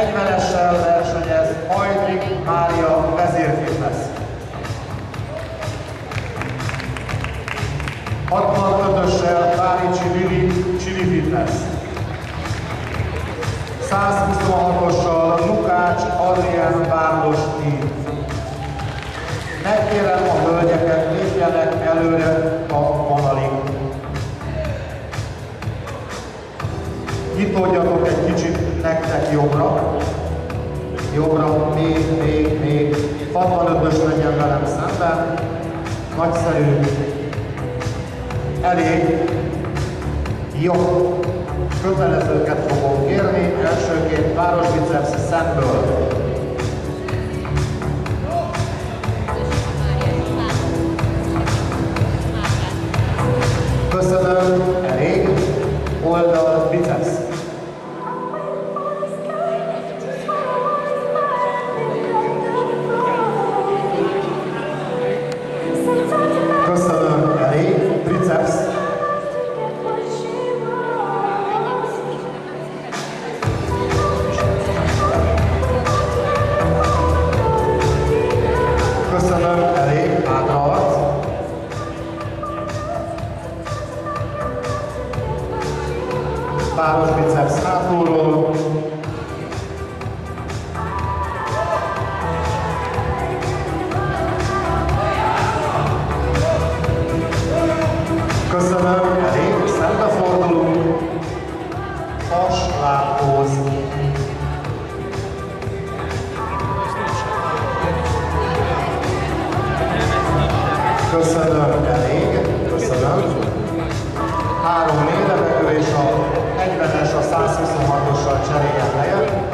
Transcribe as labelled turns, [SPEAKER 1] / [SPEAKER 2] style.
[SPEAKER 1] 40-essel versenyez Hajdrik Mária vezérfitness. 65-össel Bánicsi Lili Csili Fitness. 126-ossal Lukács Adrián Bándos Team. Megkérem a hölgyeket, lépjenek előre a vonalig. Nyitódjatok egy kicsit nektek jobbra. Jobbra, még. 65-ös legyen velem szemben. Nagyszerű. Elég. Jó. Kötelezőket fogom kérni. Elsőként városbiceps szemből. Köszönöm. Elég. Oldal biceps. Köszönöm. Elég. Triceps. Köszönöm. Elég. Hátraarc. Páros biceps hátulról. Köszönöm, elég, szembefordulunk. Has-lábpóz. Köszönöm, elég, köszönöm. 3 mélylevegő és a 40-es a 126-ossal cseréljen helyet.